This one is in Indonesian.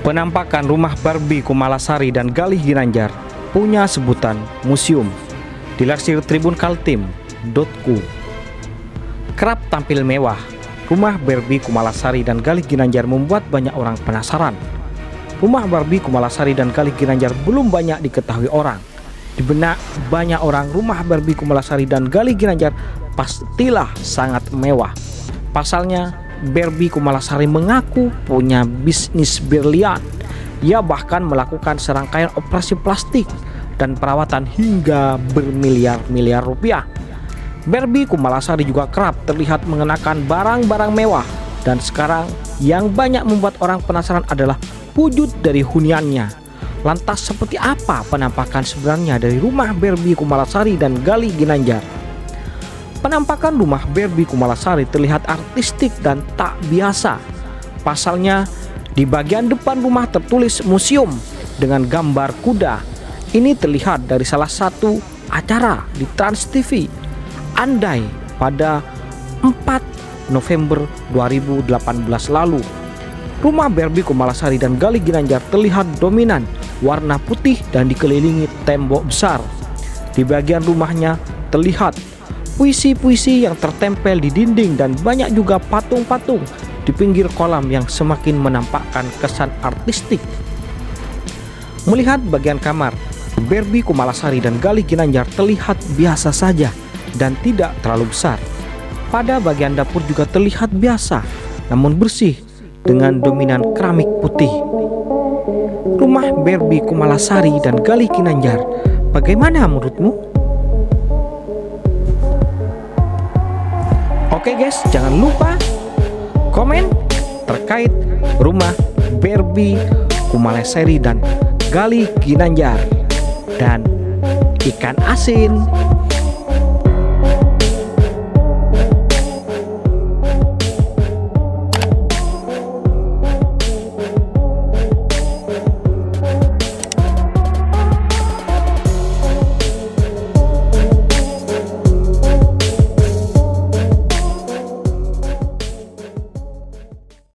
Penampakan rumah Barbie Kumalasari dan Galih Ginanjar punya sebutan museum. Dilansir Tribun Kaltim.co. Kerap tampil mewah, rumah Barbie Kumalasari dan Galih Ginanjar membuat banyak orang penasaran. Rumah Barbie Kumalasari dan Galih Ginanjar belum banyak diketahui orang. Di benak banyak orang, rumah Barbie Kumalasari dan Galih Ginanjar pastilah sangat mewah. Pasalnya, Barbie Kumalasari mengaku punya bisnis brilian. Ia bahkan melakukan serangkaian operasi plastik dan perawatan hingga bermiliar-miliar rupiah. Barbie Kumalasari juga kerap terlihat mengenakan barang-barang mewah, dan sekarang yang banyak membuat orang penasaran adalah wujud dari huniannya. Lantas seperti apa penampakan sebenarnya dari rumah Barbie Kumalasari dan Galih Ginanjar? Penampakan rumah Barbie Kumalasari terlihat artistik dan tak biasa. Pasalnya, di bagian depan rumah tertulis museum dengan gambar kuda. Ini terlihat dari salah satu acara di Trans TV Andai pada 4 November 2018 lalu. Rumah Barbie Kumalasari dan Galih Ginanjar terlihat dominan warna putih dan dikelilingi tembok besar. Di bagian rumahnya terlihat puisi-puisi yang tertempel di dinding dan banyak juga patung-patung di pinggir kolam yang semakin menampakkan kesan artistik. Melihat bagian kamar, Barbie Kumalasari dan Galih Ginanjar terlihat biasa saja dan tidak terlalu besar. Pada bagian dapur juga terlihat biasa, namun bersih dengan dominan keramik putih. Rumah Barbie Kumalasari dan Galih Ginanjar, bagaimana menurutmu? Oke guys, jangan lupa komen terkait rumah Barbie Kumalasari dan Galih Ginanjar dan ikan asin.